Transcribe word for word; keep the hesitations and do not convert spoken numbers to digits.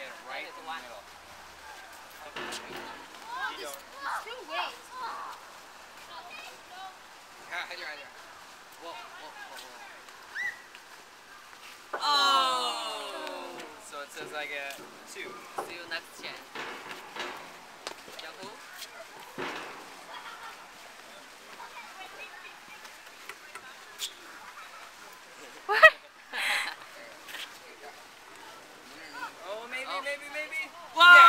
hit it right in the middle. Oh, there's, there's two ways. Yeah, hit it right there. Whoa, whoa, whoa, whoa. Oh! So it says I get two. See you next chance. Yahoo! Oh, maybe, Oh. maybe, maybe. Whoa!